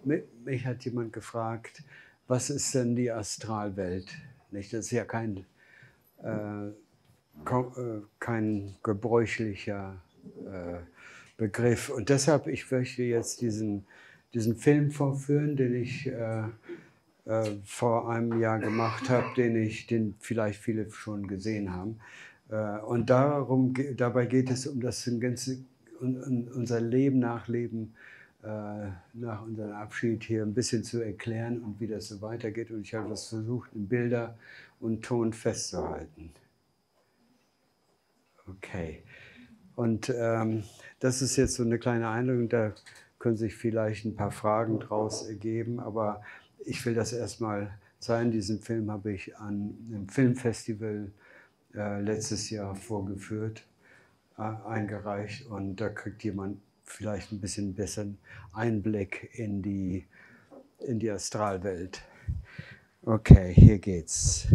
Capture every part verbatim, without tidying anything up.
mi mich hat jemand gefragt: „Was ist denn die Astralwelt?“ Nicht? Das ist ja kein, äh, kau äh, kein gebräuchlicher, äh, Begriff. Und deshalb ich möchte jetzt diesen diesen Film vorführen, den ich, äh, äh, vor einem Jahr gemacht habe, den ich den vielleicht viele schon gesehen haben. Äh, und darum ge dabei geht es um das ganze un un unser Leben, Nachleben, äh, nach unserem Abschied hier 'n bisschen zu erklären und wie das so weitergeht. Und ich habe das versucht, in Bilder und Ton festzuhalten. Okay. Und, ähm, das ist jetzt so 'ne kleine Einleitung, da können sich vielleicht 'n paar Fragen draus ergeben, aber ich will das erst mal zeigen. Diesen Film habe ich an 'nem Filmfestival, äh, letztes Jahr vorgeführt äh, eingereicht und da kriegt jemand vielleicht 'n bisschen besseren Einblick in die in die Astralwelt. Okay, hier geht's.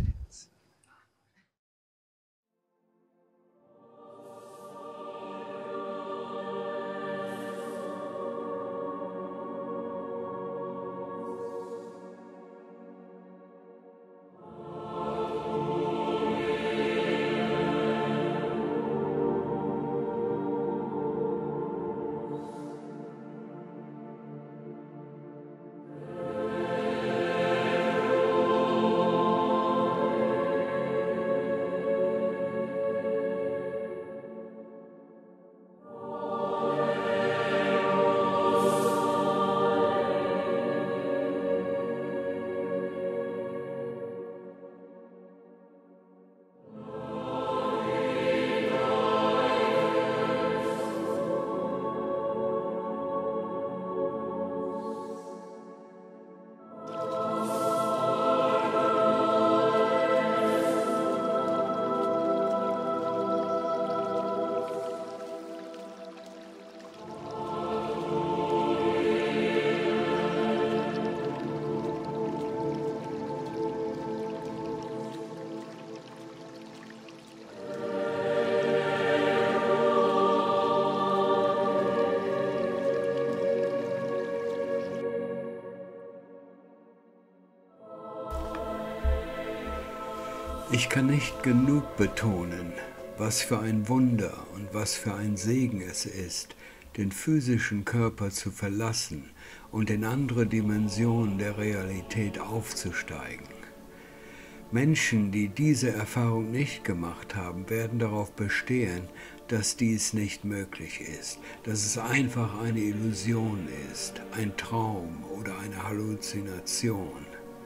Ich kann nicht genug betonen, was für ein Wunder und was für ein Segen es ist, den physischen Körper zu verlassen und in andere Dimensionen der Realität aufzusteigen. Menschen, die diese Erfahrung nicht gemacht haben, werden darauf bestehen, dass dies nicht möglich ist, dass es einfach eine Illusion ist, ein Traum oder eine Halluzination.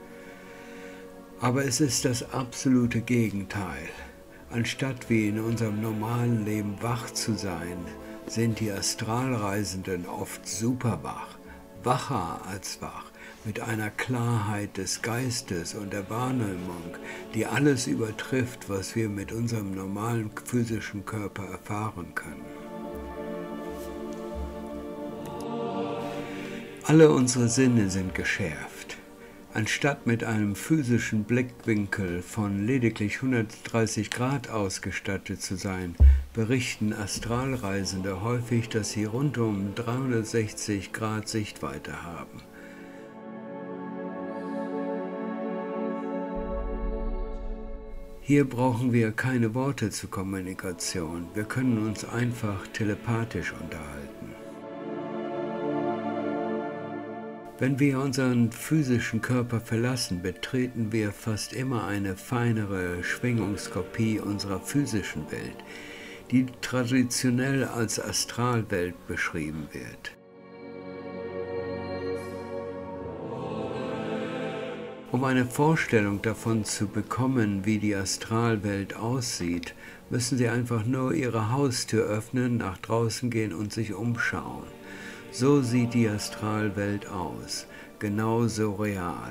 Aber es ist das absolute Gegenteil. Anstatt wie in unserem normalen Leben wach zu sein, sind die Astralreisenden oft superwach, wacher als wach, mit einer Klarheit des Geistes und der Wahrnehmung, die alles übertrifft, was wir mit unserem normalen physischen Körper erfahren können. Alle unsere Sinne sind geschärft. Anstatt mit einem physischen Blickwinkel von lediglich hundertdreißig Grad ausgestattet zu sein, berichten Astralreisende häufig, dass sie rund um dreihundertsechzig Grad Sichtweite haben. Hier brauchen wir keine Worte zur Kommunikation, wir können uns einfach telepathisch unterhalten. Wenn wir unseren physischen Körper verlassen, betreten wir fast immer eine feinere Schwingungskopie unserer physischen Welt, die traditionell als Astralwelt beschrieben wird. Um eine Vorstellung davon zu bekommen, wie die Astralwelt aussieht, müssen Sie einfach nur Ihre Haustür öffnen, nach draußen gehen und sich umschauen. So sieht die Astralwelt aus, genauso real.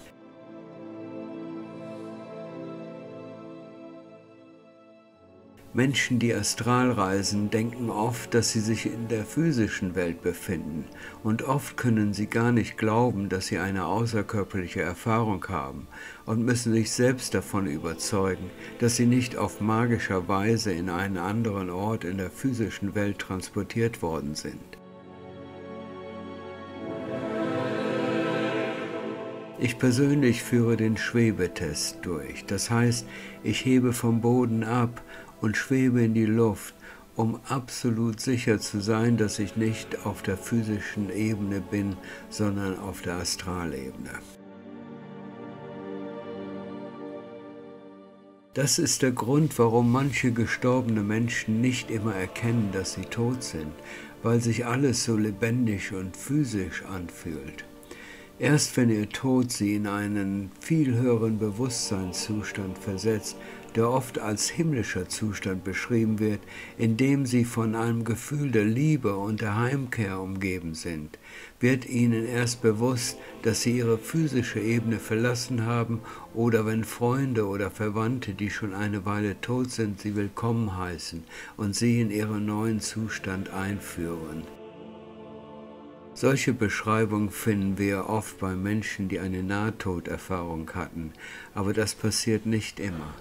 Menschen, die astral reisen, denken oft, dass sie sich in der physischen Welt befinden, und oft können sie gar nicht glauben, dass sie eine außerkörperliche Erfahrung haben und müssen sich selbst davon überzeugen, dass sie nicht auf magischer Weise in einen anderen Ort in der physischen Welt transportiert worden sind. Ich persönlich führe den Schwebetest durch. Das heißt, ich hebe vom Boden ab und schwebe in die Luft, um absolut sicher zu sein, dass ich nicht auf der physischen Ebene bin, sondern auf der Astralebene. Das ist der Grund, warum manche gestorbene Menschen nicht immer erkennen, dass sie tot sind, weil sich alles so lebendig und physisch anfühlt. Erst wenn ihr Tod sie in einen viel höheren Bewusstseinszustand versetzt, der oft als himmlischer Zustand beschrieben wird, in dem sie von einem Gefühl der Liebe und der Heimkehr umgeben sind, wird ihnen erst bewusst, dass sie ihre physische Ebene verlassen haben oder wenn Freunde oder Verwandte, die schon eine Weile tot sind, sie willkommen heißen und sie in ihren neuen Zustand einführen. Solche Beschreibungen finden wir oft bei Menschen, die eine Nahtoderfahrung hatten, aber das passiert nicht immer.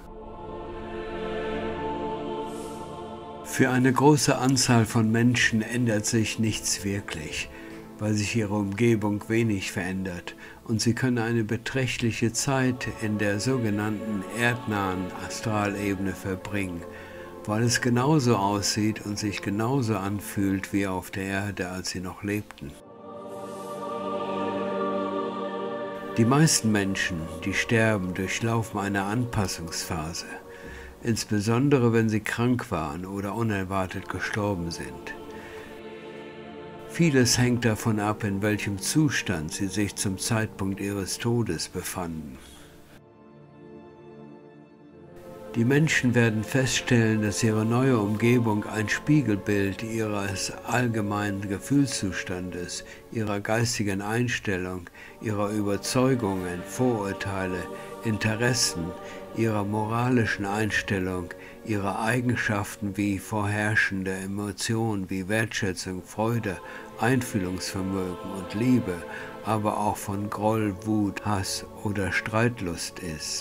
Für eine große Anzahl von Menschen ändert sich nichts wirklich, weil sich ihre Umgebung wenig verändert und sie können eine beträchtliche Zeit in der sogenannten erdnahen Astralebene verbringen, weil es genauso aussieht und sich genauso anfühlt wie auf der Erde, als sie noch lebten. Die meisten Menschen, die sterben, durchlaufen eine Anpassungsphase, insbesondere wenn sie krank waren oder unerwartet gestorben sind. Vieles hängt davon ab, in welchem Zustand sie sich zum Zeitpunkt ihres Todes befanden. Die Menschen werden feststellen, dass ihre neue Umgebung ein Spiegelbild ihres allgemeinen Gefühlszustandes, ihrer geistigen Einstellung, ihrer Überzeugungen, Vorurteile, Interessen, ihrer moralischen Einstellung, ihrer Eigenschaften wie vorherrschende Emotionen wie Wertschätzung, Freude, Einfühlungsvermögen und Liebe, aber auch von Groll, Wut, Hass oder Streitlust ist.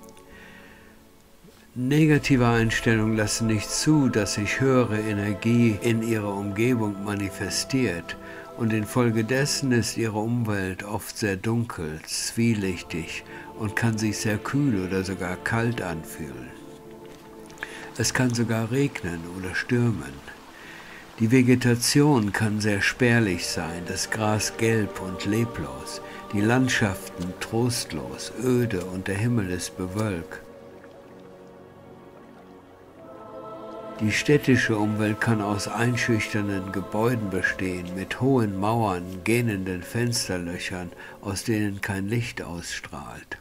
Negative Einstellungen lassen nicht zu, dass sich höhere Energie in ihrer Umgebung manifestiert und infolgedessen ist ihre Umwelt oft sehr dunkel, zwielichtig und kann sich sehr kühl oder sogar kalt anfühlen. Es kann sogar regnen oder stürmen. Die Vegetation kann sehr spärlich sein, das Gras gelb und leblos, die Landschaften trostlos, öde und der Himmel ist bewölkt. Die städtische Umwelt kann aus einschüchternden Gebäuden bestehen, mit hohen Mauern, gähnenden Fensterlöchern, aus denen kein Licht ausstrahlt.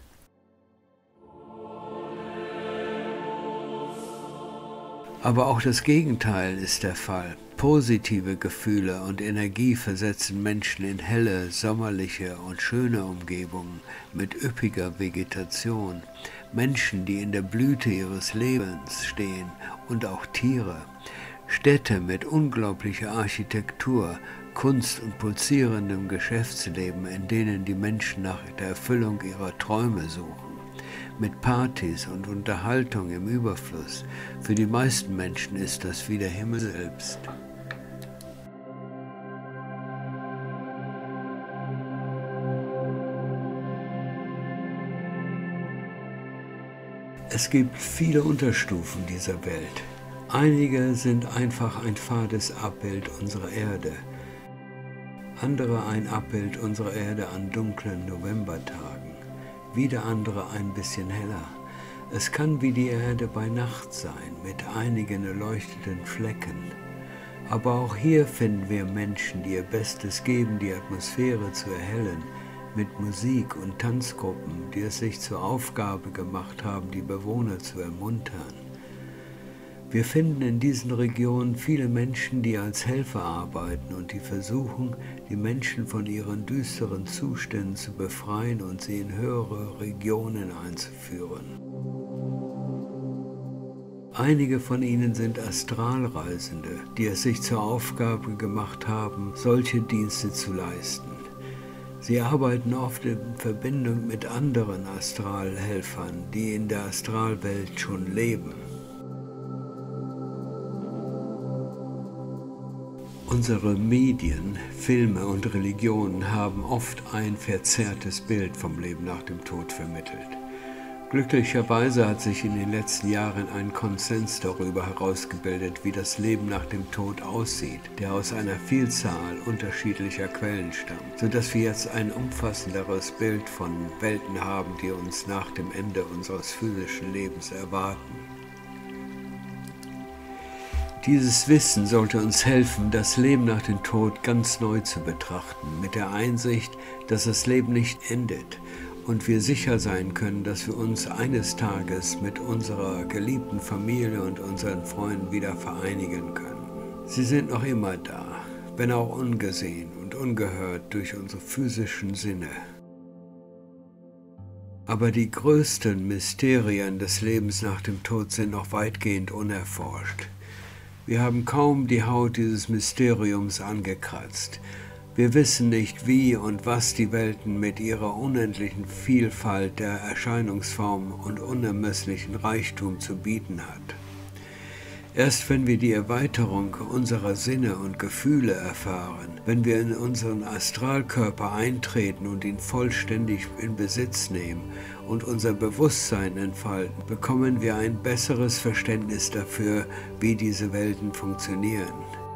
Aber auch das Gegenteil ist der Fall. Positive Gefühle und Energie versetzen Menschen in helle, sommerliche und schöne Umgebungen mit üppiger Vegetation. Menschen, die in der Blüte ihres Lebens stehen und auch Tiere. Städte mit unglaublicher Architektur, Kunst und pulsierendem Geschäftsleben, in denen die Menschen nach der Erfüllung ihrer Träume suchen. Mit Partys und Unterhaltung im Überfluss. Für die meisten Menschen ist das wie der Himmel selbst. Es gibt viele Unterstufen dieser Welt. Einige sind einfach ein fades Abbild unserer Erde, andere ein Abbild unserer Erde an dunklen Novembertagen, wieder andere ein bisschen heller. Es kann wie die Erde bei Nacht sein, mit einigen erleuchteten Flecken. Aber auch hier finden wir Menschen, die ihr Bestes geben, die Atmosphäre zu erhellen, mit Musik und Tanzgruppen, die es sich zur Aufgabe gemacht haben, die Bewohner zu ermuntern. Wir finden in diesen Regionen viele Menschen, die als Helfer arbeiten und die versuchen, die Menschen von ihren düsteren Zuständen zu befreien und sie in höhere Regionen einzuführen. Einige von ihnen sind Astralreisende, die es sich zur Aufgabe gemacht haben, solche Dienste zu leisten. Sie arbeiten oft in Verbindung mit anderen Astralhelfern, die in der Astralwelt schon leben. Unsere Medien, Filme und Religionen haben oft ein verzerrtes Bild vom Leben nach dem Tod vermittelt. Glücklicherweise hat sich in den letzten Jahren ein Konsens darüber herausgebildet, wie das Leben nach dem Tod aussieht, der aus einer Vielzahl unterschiedlicher Quellen stammt, sodass wir jetzt ein umfassenderes Bild von Welten haben, die uns nach dem Ende unseres physischen Lebens erwarten. Dieses Wissen sollte uns helfen, das Leben nach dem Tod ganz neu zu betrachten, mit der Einsicht, dass das Leben nicht endet und wir sicher sein können, dass wir uns eines Tages mit unserer geliebten Familie und unseren Freunden wieder vereinigen können. Sie sind noch immer da, wenn auch ungesehen und ungehört durch unsere physischen Sinne. Aber die größten Mysterien des Lebens nach dem Tod sind noch weitgehend unerforscht. Wir haben kaum die Haut dieses Mysteriums angekratzt. Wir wissen nicht, wie und was die Welten mit ihrer unendlichen Vielfalt der Erscheinungsformen und unermesslichen Reichtum zu bieten hat. Erst wenn wir die Erweiterung unserer Sinne und Gefühle erfahren, wenn wir in unseren Astralkörper eintreten und ihn vollständig in Besitz nehmen und unser Bewusstsein entfalten, bekommen wir ein besseres Verständnis dafür, wie diese Welten funktionieren.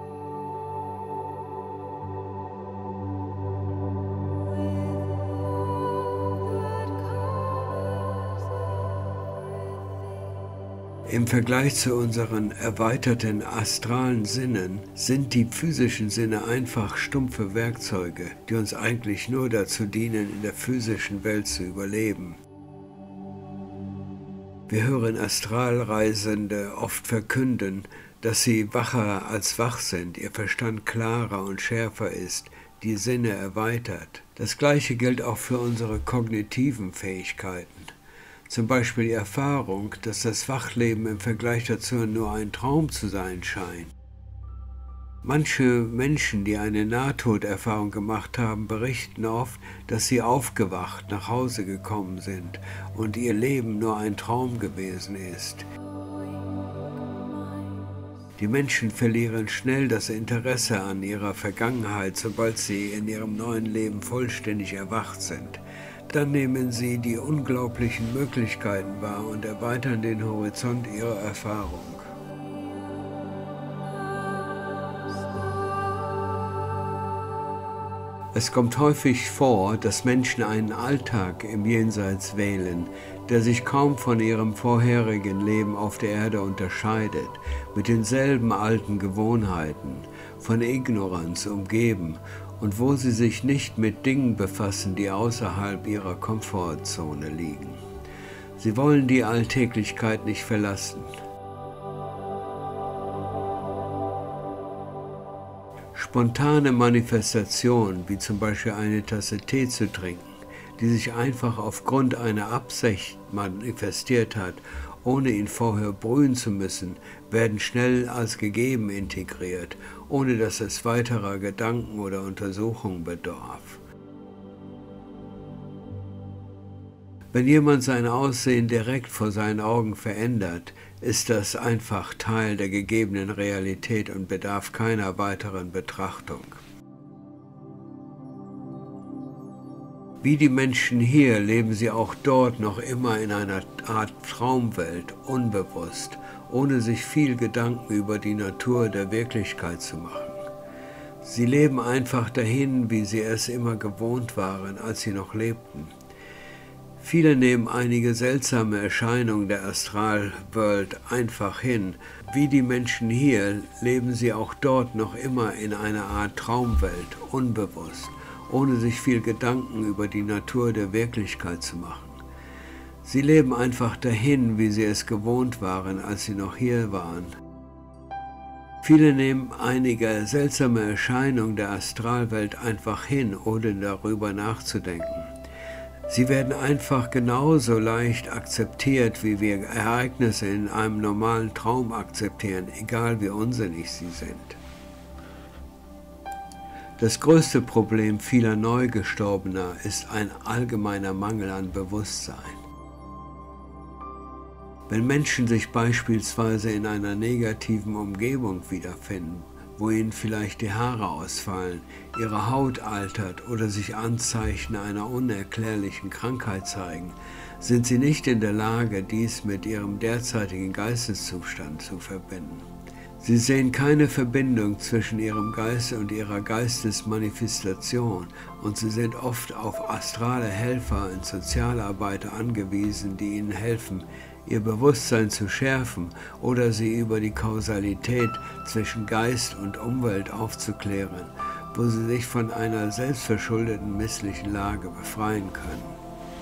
Im Vergleich zu unseren erweiterten astralen Sinnen sind die physischen Sinne einfach stumpfe Werkzeuge, die uns eigentlich nur dazu dienen, in der physischen Welt zu überleben. Wir hören Astralreisende oft verkünden, dass sie wacher als wach sind, ihr Verstand klarer und schärfer ist, die Sinne erweitert. Das Gleiche gilt auch für unsere kognitiven Fähigkeiten. Zum Beispiel die Erfahrung, dass das Wachleben im Vergleich dazu nur ein Traum zu sein scheint. Manche Menschen, die eine Nahtoderfahrung gemacht haben, berichten oft, dass sie aufgewacht nach Hause gekommen sind und ihr Leben nur ein Traum gewesen ist. Die Menschen verlieren schnell das Interesse an ihrer Vergangenheit, sobald sie in ihrem neuen Leben vollständig erwacht sind. Dann nehmen sie die unglaublichen Möglichkeiten wahr und erweitern den Horizont ihrer Erfahrung. Es kommt häufig vor, dass Menschen einen Alltag im Jenseits wählen, der sich kaum von ihrem vorherigen Leben auf der Erde unterscheidet, mit denselben alten Gewohnheiten, von Ignoranz umgeben und wo sie sich nicht mit Dingen befassen, die außerhalb ihrer Komfortzone liegen. Sie wollen die Alltäglichkeit nicht verlassen. Spontane Manifestationen, wie zum Beispiel eine Tasse Tee zu trinken, die sich einfach aufgrund einer Absicht manifestiert hat, ohne ihn vorher brühen zu müssen, werden schnell als gegeben integriert, ohne dass es weiterer Gedanken oder Untersuchungen bedarf. Wenn jemand sein Aussehen direkt vor seinen Augen verändert, ist das einfach Teil der gegebenen Realität und bedarf keiner weiteren Betrachtung. Wie die Menschen hier leben sie auch dort noch immer in einer Art Traumwelt, unbewusst, ohne sich viel Gedanken über die Natur der Wirklichkeit zu machen. Sie leben einfach dahin, wie sie es immer gewohnt waren, als sie noch lebten. Viele nehmen einige seltsame Erscheinungen der Astralwelt einfach hin. Wie die Menschen hier leben sie auch dort noch immer in einer Art Traumwelt, unbewusst, ohne sich viel Gedanken über die Natur der Wirklichkeit zu machen. Sie leben einfach dahin, wie sie es gewohnt waren, als sie noch hier waren. Viele nehmen einige seltsame Erscheinungen der Astralwelt einfach hin, ohne darüber nachzudenken. Sie werden einfach genauso leicht akzeptiert, wie wir Ereignisse in einem normalen Traum akzeptieren, egal wie unsinnig sie sind. Das größte Problem vieler Neugestorbener ist ein allgemeiner Mangel an Bewusstsein. Wenn Menschen sich beispielsweise in einer negativen Umgebung wiederfinden, wo ihnen vielleicht die Haare ausfallen, ihre Haut altert oder sich Anzeichen einer unerklärlichen Krankheit zeigen, sind sie nicht in der Lage, dies mit ihrem derzeitigen Geisteszustand zu verbinden. Sie sehen keine Verbindung zwischen ihrem Geist und ihrer Geistesmanifestation und sie sind oft auf astrale Helfer und Sozialarbeiter angewiesen, die ihnen helfen, ihr Bewusstsein zu schärfen oder sie über die Kausalität zwischen Geist und Umwelt aufzuklären, wo sie sich von einer selbstverschuldeten misslichen Lage befreien können.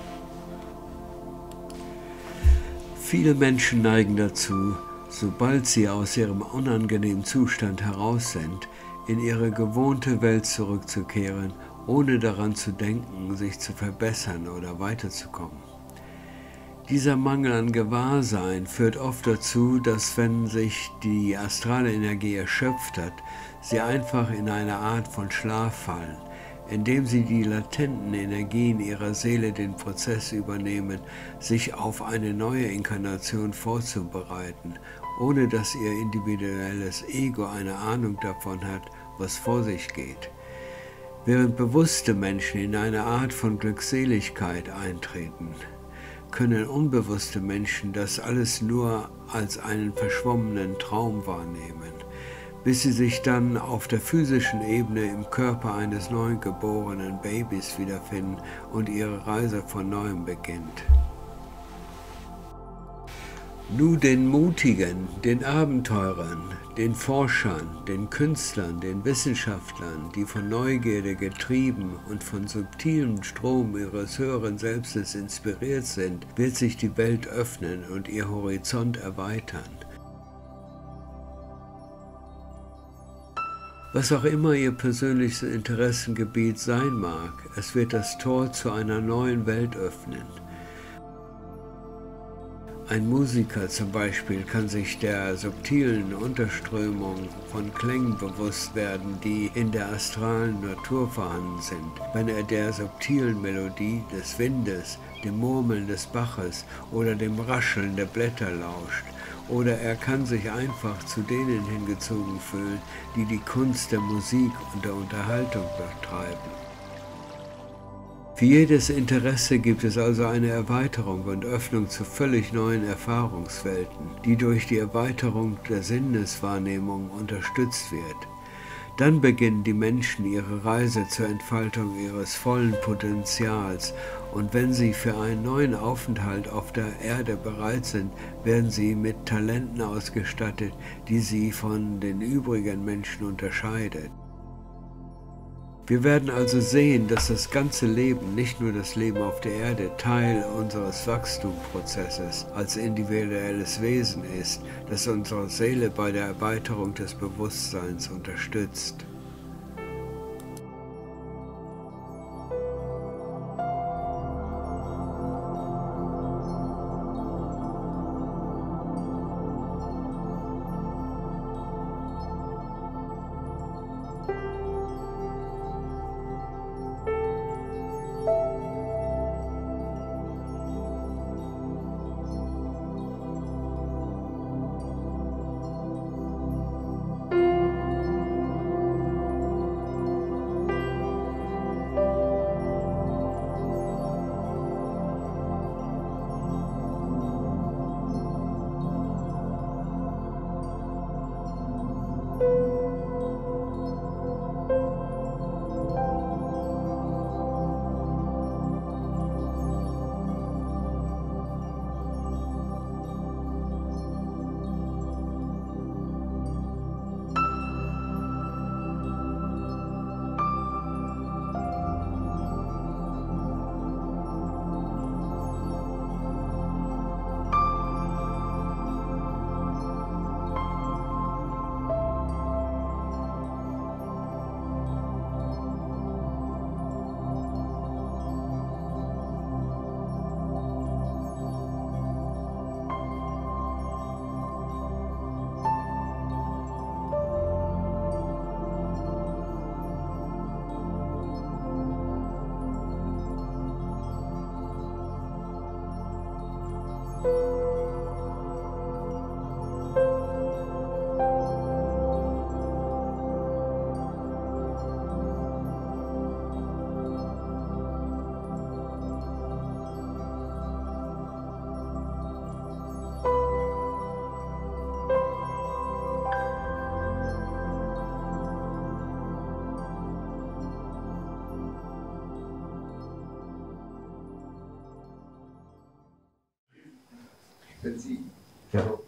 Viele Menschen neigen dazu, sobald sie aus ihrem unangenehmen Zustand heraus sind, in ihre gewohnte Welt zurückzukehren, ohne daran zu denken, sich zu verbessern oder weiterzukommen. Dieser Mangel an Gewahrsein führt oft dazu, dass wenn sich die astrale Energie erschöpft hat, sie einfach in eine Art von Schlaf fallen, indem sie die latenten Energien ihrer Seele den Prozess übernehmen, sich auf eine neue Inkarnation vorzubereiten, ohne dass ihr individuelles Ego eine Ahnung davon hat, was vor sich geht. Während bewusste Menschen in eine Art von Glückseligkeit eintreten, können unbewusste Menschen das alles nur als einen verschwommenen Traum wahrnehmen, bis sie sich dann auf der physischen Ebene im Körper eines neugeborenen Babys wiederfinden und ihre Reise von neuem beginnt. Nur den Mutigen, den Abenteurern, den Forschern, den Künstlern, den Wissenschaftlern, die von Neugierde getrieben und von subtilem Strom ihres höheren Selbstes inspiriert sind, wird sich die Welt öffnen und ihr Horizont erweitern. Was auch immer ihr persönliches Interessengebiet sein mag, es wird das Tor zu einer neuen Welt öffnen. Ein Musiker zum Beispiel kann sich der subtilen Unterströmung von Klängen bewusst werden, die in der astralen Natur vorhanden sind, wenn er der subtilen Melodie des Windes, dem Murmeln des Baches oder dem Rascheln der Blätter lauscht. Oder er kann sich einfach zu denen hingezogen fühlen, die die Kunst der Musik und der Unterhaltung betreiben. Für jedes Interesse gibt es also eine Erweiterung und Öffnung zu völlig neuen Erfahrungswelten, die durch die Erweiterung der Sinneswahrnehmung unterstützt wird. Dann beginnen die Menschen ihre Reise zur Entfaltung ihres vollen Potenzials und wenn sie für einen neuen Aufenthalt auf der Erde bereit sind, werden sie mit Talenten ausgestattet, die sie von den übrigen Menschen unterscheidet. Wir werden also sehen, dass das ganze Leben, nicht nur das Leben auf der Erde, Teil unseres Wachstumsprozesses als individuelles Wesen ist, das unsere Seele bei der Erweiterung des Bewusstseins unterstützt. Wenn Sie, Ja. also,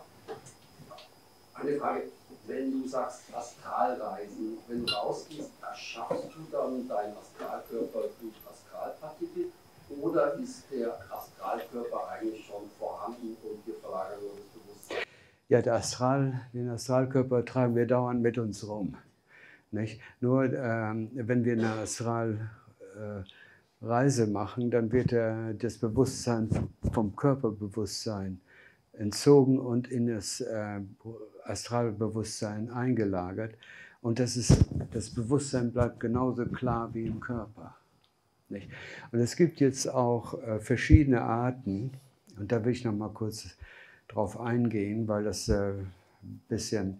eine Frage, wenn du sagst Astralreisen, wenn du rausgehst, erschaffst du dann deinen Astralkörper durch Astralpartikel oder ist der Astralkörper eigentlich schon vorhanden und wir verlagern nur das Bewusstsein? Ja, der Astral, den Astralkörper tragen wir dauernd mit uns rum. Nicht? Nur ähm, wenn wir eine Astralreise äh, machen, dann wird der, das Bewusstsein vom Körperbewusstsein entzogen und in das äh, Astralbewusstsein eingelagert. Und das, ist, das Bewusstsein bleibt genauso klar wie im Körper. Nicht? Und es gibt jetzt auch äh, verschiedene Arten, und da will ich noch mal kurz drauf eingehen, weil das äh, ein bisschen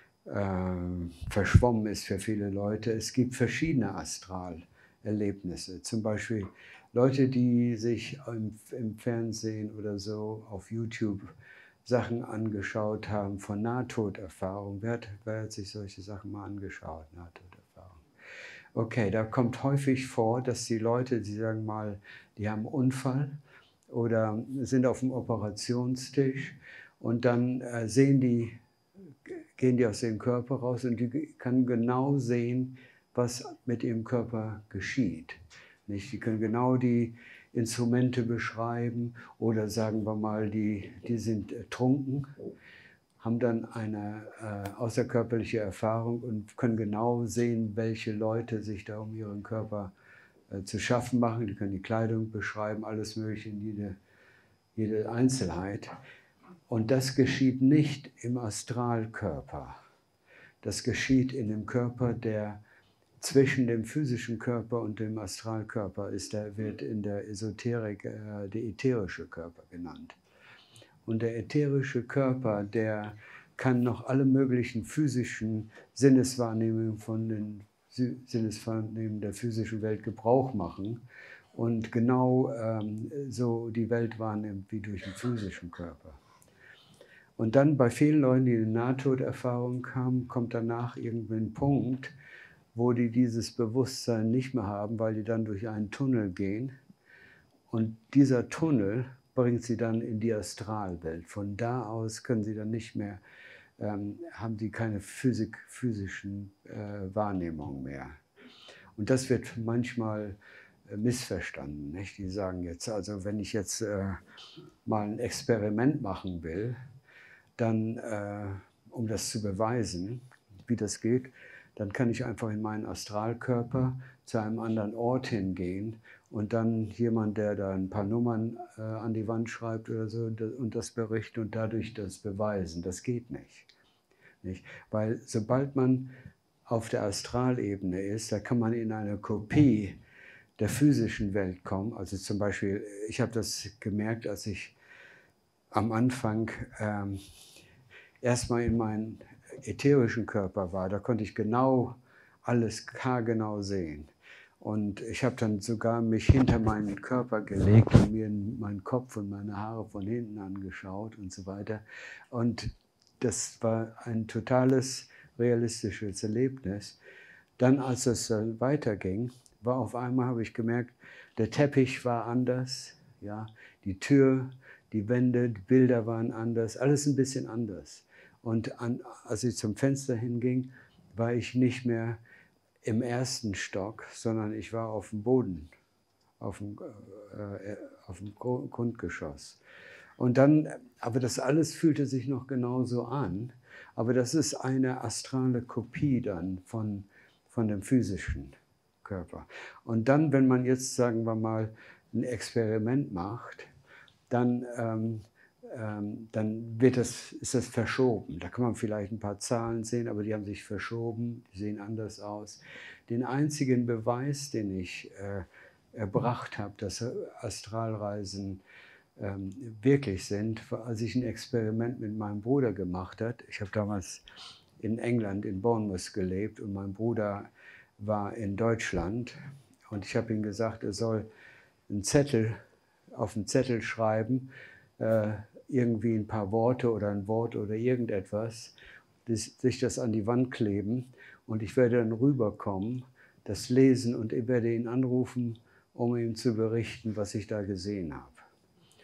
äh, verschwommen ist für viele Leute. Es gibt verschiedene Astralerlebnisse. Zum Beispiel Leute, die sich im, im Fernsehen oder so auf YouTube Sachen angeschaut haben von Nahtoderfahrung. Wer hat, wer hat sich solche Sachen mal angeschaut? Nahtoderfahrung. Okay, da kommt häufig vor, dass die Leute, die sagen mal, die haben einen Unfall oder sind auf dem Operationstisch und dann äh, sehen die, gehen die aus dem Körper raus und die können genau sehen, was mit ihrem Körper geschieht. Nicht? Die können genau die Instrumente beschreiben oder sagen wir mal, die, die sind äh, trunken, haben dann eine äh, außerkörperliche Erfahrung und können genau sehen, welche Leute sich da um ihren Körper äh, zu schaffen machen. Die können die Kleidung beschreiben, alles Mögliche, jede, jede Einzelheit. Und das geschieht nicht im Astralkörper. Das geschieht in dem Körper, der zwischen dem physischen Körper und dem Astralkörper ist. Der wird in der Esoterik äh, der ätherische Körper genannt. Und der ätherische Körper, der kann noch alle möglichen physischen Sinneswahrnehmungen von den Sinneswahrnehmungen der physischen Welt Gebrauch machen und genau ähm, so die Welt wahrnimmt wie durch den physischen Körper. Und dann bei vielen Leuten, die eine Nahtoderfahrung haben, kommt danach irgendwie ein Punkt, wo die dieses Bewusstsein nicht mehr haben, weil die dann durch einen Tunnel gehen. Und dieser Tunnel bringt sie dann in die Astralwelt. Von da aus können sie dann nicht mehr, ähm, haben sie keine Physik, physischen äh, Wahrnehmungen mehr. Und das wird manchmal äh, missverstanden. Nicht? Die sagen jetzt, also wenn ich jetzt äh, mal ein Experiment machen will, dann, äh, um das zu beweisen, wie das geht, dann kann ich einfach in meinen Astralkörper zu einem anderen Ort hingehen und dann jemand, der da ein paar Nummern äh, an die Wand schreibt oder so und das berichten und dadurch das beweisen. Das geht nicht. nicht. Weil sobald man auf der Astralebene ist, da kann man in eine Kopie der physischen Welt kommen. Also zum Beispiel, ich habe das gemerkt, als ich am Anfang ähm, erstmal in meinen ätherischen Körper war, da konnte ich genau alles haargenau sehen. Und ich habe dann sogar mich hinter meinen Körper gelegt und mir meinen Kopf und meine Haare von hinten angeschaut und so weiter. Und das war ein totales realistisches Erlebnis. Dann, als es weiterging, war auf einmal, habe ich gemerkt, der Teppich war anders, ja, die Tür, die Wände, die Bilder waren anders, alles ein bisschen anders. Und an, als ich zum Fenster hinging, war ich nicht mehr im ersten Stock, sondern ich war auf dem Boden, auf dem, äh, auf dem Grundgeschoss. Und dann, aber das alles fühlte sich noch genauso an, aber das ist eine astrale Kopie dann von, von dem physischen Körper. Und dann, wenn man jetzt, sagen wir mal, ein Experiment macht, dann, ähm, ähm, dann wird das, ist das verschoben. Da kann man vielleicht ein paar Zahlen sehen, aber die haben sich verschoben, die sehen anders aus. Den einzigen Beweis, den ich äh, erbracht habe, dass Astralreisen ähm, wirklich sind, war, als ich ein Experiment mit meinem Bruder gemacht habe. Ich habe damals in England, in Bournemouth gelebt und mein Bruder war in Deutschland und ich habe ihm gesagt, er soll einen Zettel auf einen Zettel schreiben, äh, irgendwie ein paar Worte oder ein Wort oder irgendetwas, das, sich das an die Wand kleben und ich werde dann rüberkommen, das lesen und ich werde ihn anrufen, um ihm zu berichten, was ich da gesehen habe.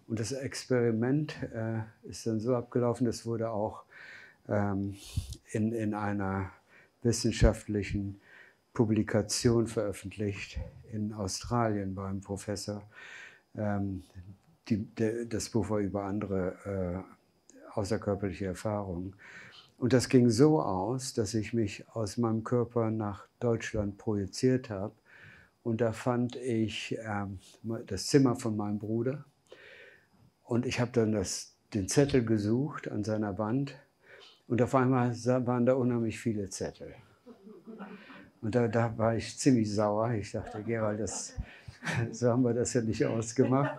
Und das Experiment äh, ist dann so abgelaufen, das wurde auch ähm, in, in einer wissenschaftlichen Publikation veröffentlicht in Australien beim Professor. Ähm, die, de, das Buch war über andere äh, außerkörperliche Erfahrungen. Und das ging so aus, dass ich mich aus meinem Körper nach Deutschland projiziert habe. Und da fand ich ähm, das Zimmer von meinem Bruder. Und ich habe dann das, den Zettel gesucht an seiner Wand. Und auf einmal waren da unheimlich viele Zettel. Und da, da war ich ziemlich sauer. Ich dachte, Gerald, das, so haben wir das ja nicht ausgemacht.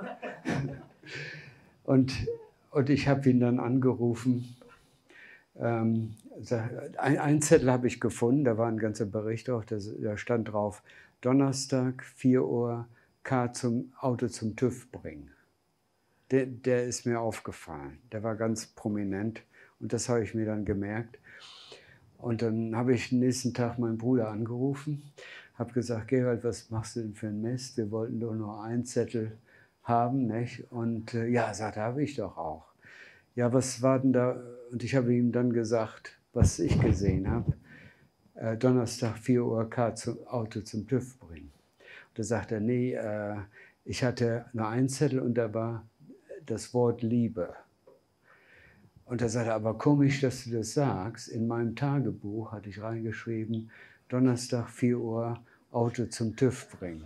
Und, und ich habe ihn dann angerufen. Ähm, ein, ein Zettel habe ich gefunden, da war ein ganzer Bericht drauf, da, da stand drauf, Donnerstag, vier Uhr, K zum Auto zum TÜV bringen. Der, der ist mir aufgefallen, der war ganz prominent und das habe ich mir dann gemerkt. Und dann habe ich den nächsten Tag meinen Bruder angerufen, habe gesagt, Gerald, was machst du denn für einen Mist? Wir wollten doch nur einen Zettel haben, nicht? Und äh, ja, sagt er, habe ich doch auch. Ja, was war denn da? Und ich habe ihm dann gesagt, was ich gesehen habe. Äh, Donnerstag, vier Uhr, K zum Auto zum TÜV bringen. Und da sagt er, nee, äh, ich hatte nur einen Zettel und da war das Wort Liebe. Und da sagt er, aber komisch, dass du das sagst. In meinem Tagebuch hatte ich reingeschrieben, Donnerstag, vier Uhr, Auto zum TÜV bringen.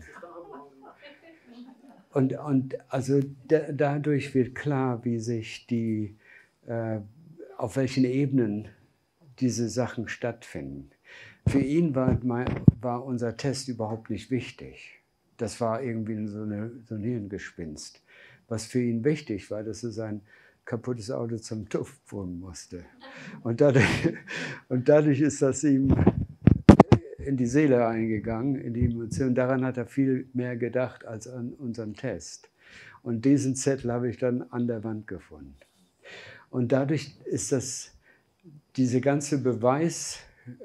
Und, und also da, dadurch wird klar, wie sich die, äh, auf welchen Ebenen diese Sachen stattfinden. Für ihn war, war unser Test überhaupt nicht wichtig. Das war irgendwie so, eine, so ein Hirngespinst. Was für ihn wichtig war, dass er sein kaputtes Auto zum TÜV bringen musste. Und dadurch, und dadurch ist das ihm in die Seele eingegangen, in die Emotion. Daran hat er viel mehr gedacht als an unseren Test. Und diesen Zettel habe ich dann an der Wand gefunden. Und dadurch ist das, diese ganze Beweissache,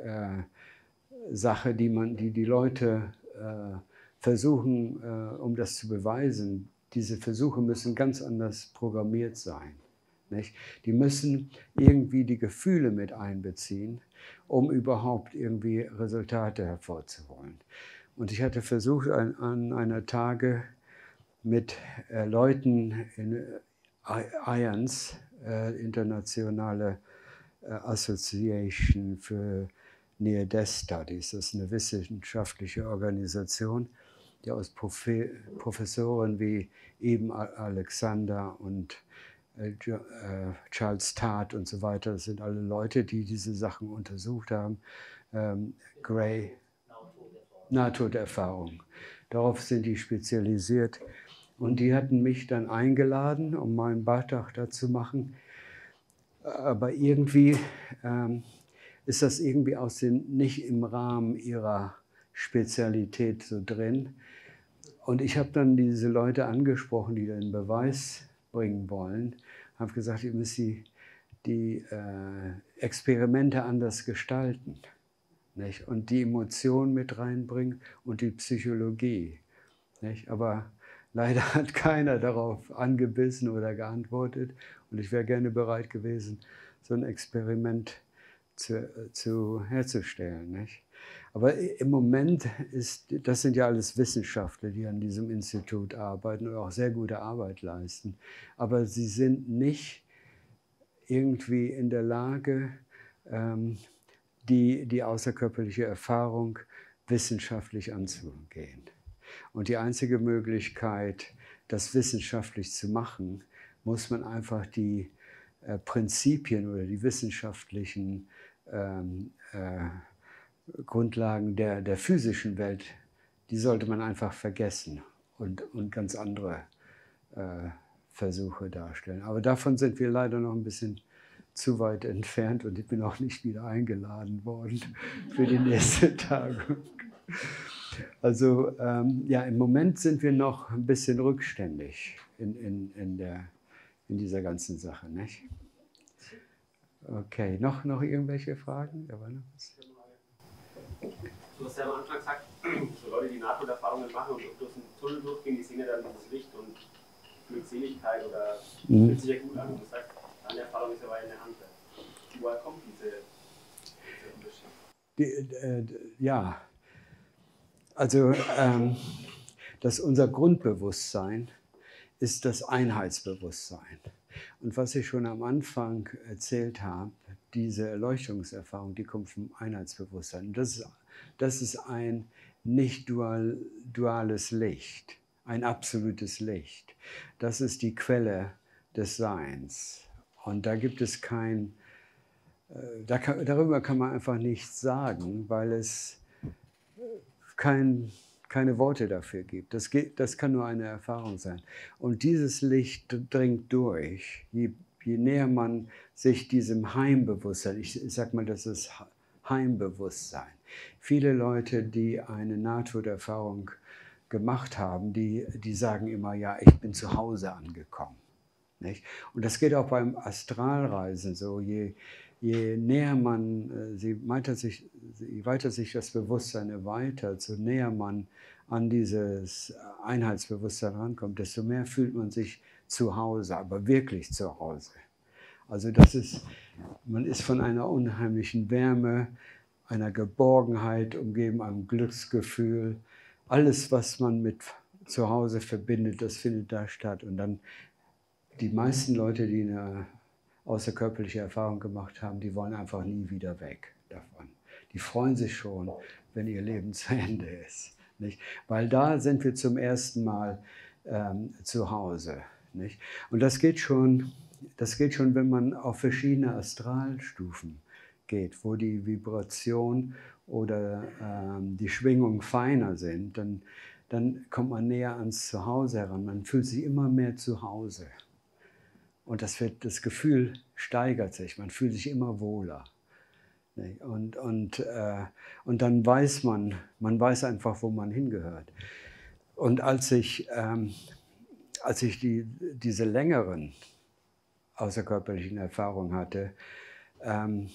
äh, die, man, die die Leute äh, versuchen, äh, um das zu beweisen, diese Versuche müssen ganz anders programmiert sein. Nicht? Die müssen irgendwie die Gefühle mit einbeziehen, um überhaupt irgendwie Resultate hervorzuholen. Und ich hatte versucht, an, an einer Tage mit äh, Leuten in äh, I A N S, äh, Internationale äh, Association für Near Death Studies, das ist eine wissenschaftliche Organisation, die aus Profe Professoren wie Eben Alexander und äh, Charles Tart und so weiter, das sind alle Leute, die diese Sachen untersucht haben. Ähm, Gray, Nahtoderfahrung. Darauf sind die spezialisiert. Und die hatten mich dann eingeladen, um meinen Beitrag dazu zu machen. Aber irgendwie ähm, ist das irgendwie aus den, nicht im Rahmen ihrer Spezialität so drin. Und ich habe dann diese Leute angesprochen, die den Beweis bringen wollen, habe gesagt, ihr müsst die, die äh, Experimente anders gestalten, nicht? Und die Emotionen mit reinbringen und die Psychologie. Nicht? Aber leider hat keiner darauf angebissen oder geantwortet. Und ich wäre gerne bereit gewesen, so ein Experiment zu, zu herzustellen. Nicht? Aber im Moment ist, das sind ja alles Wissenschaftler, die an diesem Institut arbeiten und auch sehr gute Arbeit leisten. Aber sie sind nicht irgendwie in der Lage, ähm, die, die außerkörperliche Erfahrung wissenschaftlich anzugehen. Und die einzige Möglichkeit, das wissenschaftlich zu machen, muss man einfach die äh, Prinzipien oder die wissenschaftlichen ähm, äh, Grundlagen der, der physischen Welt, die sollte man einfach vergessen und, und ganz andere äh, Versuche darstellen. Aber davon sind wir leider noch ein bisschen zu weit entfernt und ich bin auch nicht wieder eingeladen worden für die nächste Tagung. Also ähm, ja, im Moment sind wir noch ein bisschen rückständig in, in, in, der, in dieser ganzen Sache, nicht? Okay, noch, noch irgendwelche Fragen? Da war noch was. Du hast ja am Anfang gesagt, so Leute, die Nahtoderfahrungen machen und durch den Tunnel durchgehen, die sehen ja dann dieses Licht und Glückseligkeit oder Mhm. fühlt sich ja gut an. Und du sagst, deine Erfahrung ist aber eine andere. Woher kommt diese, dieser Unterschied? Die, äh, ja, also ähm, dass unser Grundbewusstsein ist das Einheitsbewusstsein. Und was ich schon am Anfang erzählt habe, diese Erleuchtungserfahrung, die kommt vom Einheitsbewusstsein. Das ist, das ist ein nicht dual, duales Licht, ein absolutes Licht. Das ist die Quelle des Seins. Und da gibt es kein, da kann, darüber kann man einfach nichts sagen, weil es kein, keine Worte dafür gibt. Das, geht, das kann nur eine Erfahrung sein. Und dieses Licht dringt durch. Je, je näher man sich diesem Heimbewusstsein, ich, ich sage mal, das ist Heimbewusstsein. Viele Leute, die eine Nahtoderfahrung gemacht haben, die, die sagen immer, ja, ich bin zu Hause angekommen. Nicht? Und das geht auch beim Astralreisen so. Je, je näher man, je weiter, sich, je weiter sich das Bewusstsein erweitert, so näher man an dieses Einheitsbewusstsein rankommt, desto mehr fühlt man sich zu Hause, aber wirklich zu Hause. Also das ist, man ist von einer unheimlichen Wärme, einer Geborgenheit umgeben, einem Glücksgefühl. Alles, was man mit zu Hause verbindet, das findet da statt. Und dann die meisten Leute, die eine außerkörperliche Erfahrung gemacht haben, die wollen einfach nie wieder weg davon. Die freuen sich schon, wenn ihr Leben zu Ende ist. Nicht? Weil da sind wir zum ersten Mal ähm, zu Hause. Nicht? Und das geht schon, das geht schon, wenn man auf verschiedene Astralstufen geht, wo die Vibration oder ähm, die Schwingungen feiner sind, dann, dann kommt man näher ans Zuhause heran. Man fühlt sich immer mehr zu Hause. Und das, wird, das Gefühl steigert sich, man fühlt sich immer wohler. Und, und, äh, und dann weiß man, man weiß einfach, wo man hingehört. Und als ich, ähm, als ich die, diese längeren außerkörperlichen Erfahrungen hatte, ähm,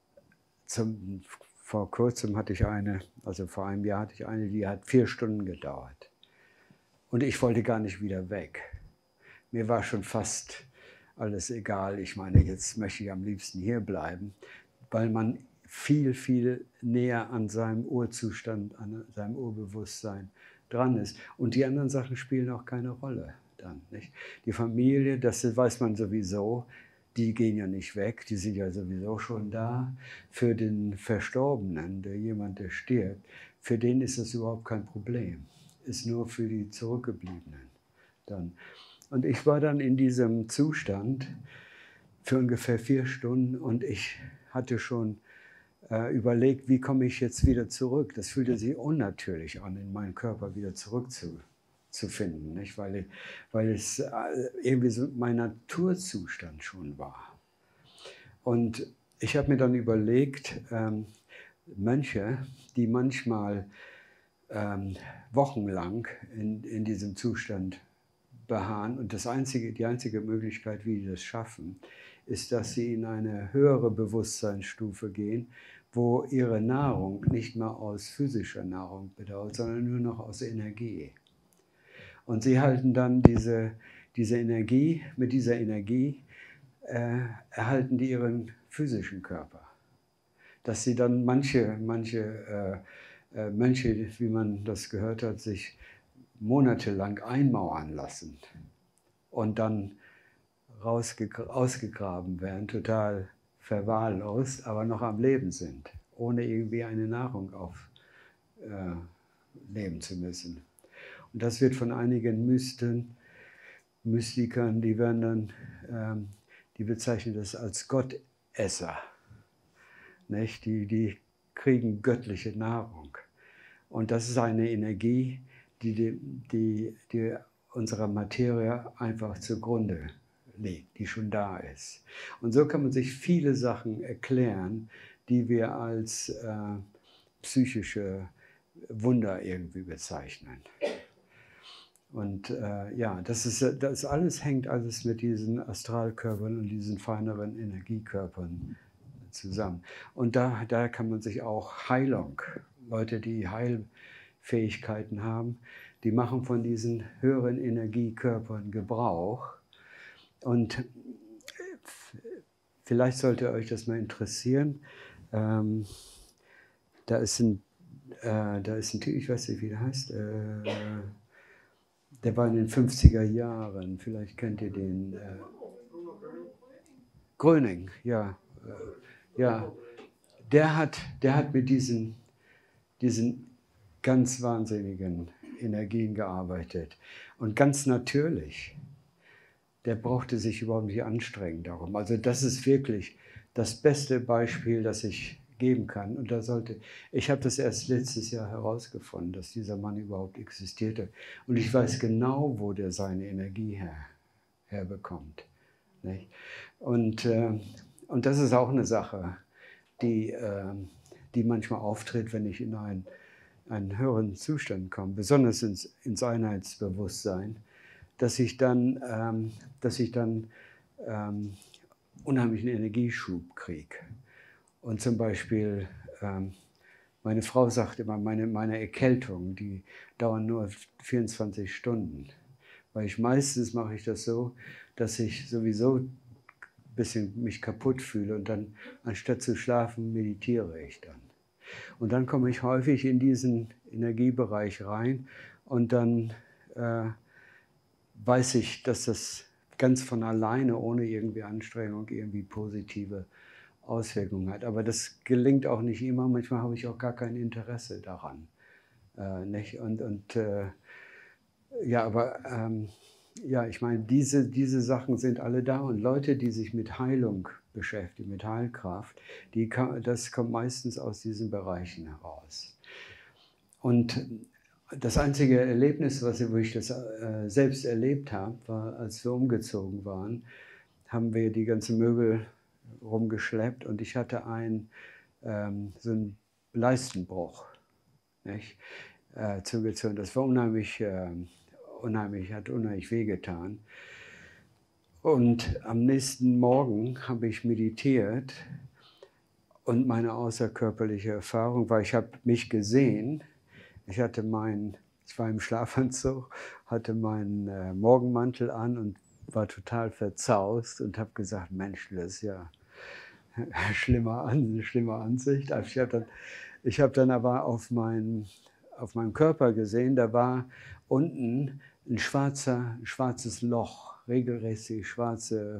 zum, vor kurzem hatte ich eine, also vor einem Jahr hatte ich eine, die hat vier Stunden gedauert. Und ich wollte gar nicht wieder weg. Mir war schon fast alles egal. Ich meine, jetzt möchte ich am liebsten hier bleiben, weil man viel, viel näher an seinem Urzustand, an seinem Urbewusstsein dran ist. Und die anderen Sachen spielen auch keine Rolle dann. Nicht? Die Familie, das weiß man sowieso, die gehen ja nicht weg, die sind ja sowieso schon da. Für den Verstorbenen, der jemand, der stirbt, für den ist das überhaupt kein Problem. Ist nur für die Zurückgebliebenen dann. Und ich war dann in diesem Zustand für ungefähr vier Stunden und ich hatte schon äh, überlegt, wie komme ich jetzt wieder zurück. Das fühlte sich unnatürlich an, in meinen Körper wieder zurückzufinden, nicht? Weil, weil es äh, irgendwie so mein Naturzustand schon war. Und ich habe mir dann überlegt, ähm, Mönche, die manchmal ähm, wochenlang in, in diesem Zustand beharren. Und das einzige, die einzige Möglichkeit, wie die das schaffen, ist, dass sie in eine höhere Bewusstseinsstufe gehen, wo ihre Nahrung nicht mehr aus physischer Nahrung bedaut, sondern nur noch aus Energie. Und sie halten dann diese, diese Energie, mit dieser Energie äh, erhalten die ihren physischen Körper. Dass sie dann manche, manche äh, äh, Mönche, wie man das gehört hat, sich monatelang einmauern lassen und dann ausgegraben werden, total verwahrlost, aber noch am Leben sind, ohne irgendwie eine Nahrung aufnehmen äh, zu müssen. Und das wird von einigen Mysten, Mystikern, die werden dann, ähm, die bezeichnen das als Gottesser. Nicht? Die, die kriegen göttliche Nahrung. Und das ist eine Energie, die, die, die, die unserer Materie einfach zugrunde liegt, die schon da ist. Und so kann man sich viele Sachen erklären, die wir als äh, psychische Wunder irgendwie bezeichnen. Und äh, ja, das, ist, das alles hängt alles mit diesen Astralkörpern und diesen feineren Energiekörpern zusammen. Und da, da kann man sich auch Heilung, Leute, die Heilfähigkeiten haben, die machen von diesen höheren Energiekörpern Gebrauch. Und vielleicht sollte euch das mal interessieren. Ähm, da ist ein, äh, da ist ein Typ, ich weiß nicht, wie der heißt, äh, der war in den fünfziger Jahren, vielleicht kennt ihr den. Äh, Gröning, ja. Äh, ja. Der hat, der hat mit diesen, diesen ganz wahnsinnigen Energien gearbeitet. Und ganz natürlich. Der brauchte sich überhaupt nicht anstrengen darum. Also das ist wirklich das beste Beispiel, das ich geben kann. Und da sollte, ich habe das erst letztes Jahr herausgefunden, dass dieser Mann überhaupt existierte. Und ich weiß genau, wo der seine Energie her, herbekommt. Nicht? Und, äh, und das ist auch eine Sache, die, äh, die manchmal auftritt, wenn ich in einen, einen höheren Zustand komme, besonders ins, ins Einheitsbewusstsein, dass ich dann, ähm, dass ich dann ähm, unheimlichen Energieschub kriege. Und zum Beispiel, ähm, meine Frau sagt immer, meine, meine Erkältungen, die dauern nur vierundzwanzig Stunden. Weil ich meistens mache ich das so, dass ich sowieso ein bisschen mich kaputt fühle und dann, anstatt zu schlafen, meditiere ich dann. Und dann komme ich häufig in diesen Energiebereich rein und dann äh, weiß ich, dass das ganz von alleine, ohne irgendwie Anstrengung, irgendwie positive Auswirkungen hat. Aber das gelingt auch nicht immer. Manchmal habe ich auch gar kein Interesse daran. Äh, nicht? Und, und äh, ja, aber ähm, ja, ich meine, diese, diese Sachen sind alle da. Und Leute, die sich mit Heilung beschäftigen, mit Heilkraft, die kann, das kommt meistens aus diesen Bereichen heraus. Und das einzige Erlebnis, was ich, wo ich das äh, selbst erlebt habe, war, als wir umgezogen waren, haben wir die ganzen Möbel rumgeschleppt und ich hatte einen, ähm, so einen Leistenbruch, nicht, äh, zugezogen. Das war unheimlich, äh, unheimlich, hat unheimlich wehgetan. Und am nächsten Morgen habe ich meditiert und meine außerkörperliche Erfahrung war, ich habe mich gesehen. Ich hatte meinen, ich war im Schlafanzug, hatte meinen äh, Morgenmantel an und war total verzaust und habe gesagt, Mensch, das ist ja schlimmer an, schlimme Ansicht. Also ich habe dann, ich hab dann aber auf, mein, auf meinem Körper gesehen, da war unten ein, schwarzer, ein schwarzes Loch, regelmäßig schwarze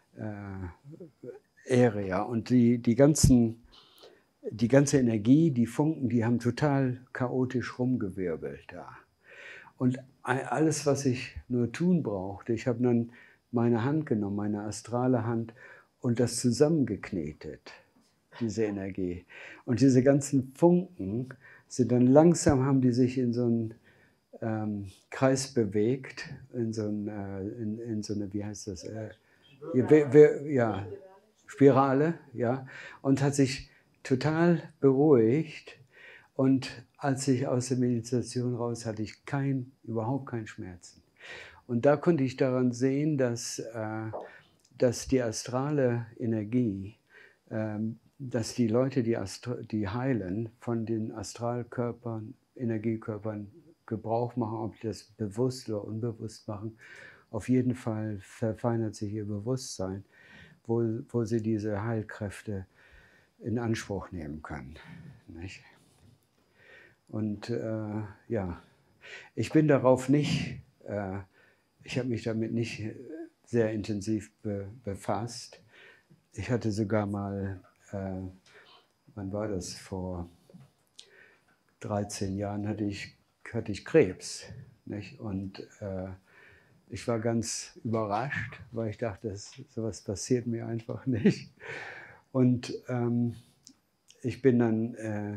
äh, Area. Und die, die ganzen Die ganze Energie, die Funken, die haben total chaotisch rumgewirbelt da. Und alles, was ich nur tun brauchte, ich habe dann meine Hand genommen, meine astrale Hand, und das zusammengeknetet, diese Energie. Und diese ganzen Funken sind dann langsam, haben die sich in so einen ähm, Kreis bewegt, in so, ein, äh, in, in so eine, wie heißt das? Äh, ja, Spirale, ja, und hat sich total beruhigt, und als ich aus der Meditation raus, hatte ich kein, überhaupt keinen Schmerzen. Und da konnte ich daran sehen, dass, äh, dass die astrale Energie, äh, dass die Leute, die, Astra die heilen, von den Astralkörpern, Energiekörpern Gebrauch machen, ob die das bewusst oder unbewusst machen. Auf jeden Fall verfeinert sich ihr Bewusstsein, wo, wo sie diese Heilkräfte in Anspruch nehmen können. Nicht? Und äh, ja, ich bin darauf nicht, äh, ich habe mich damit nicht sehr intensiv be befasst. Ich hatte sogar mal, äh, wann war das, vor dreizehn Jahren hatte ich, hatte ich Krebs. Nicht? Und äh, ich war ganz überrascht, weil ich dachte, das, sowas passiert mir einfach nicht. Und ähm, ich bin dann, äh,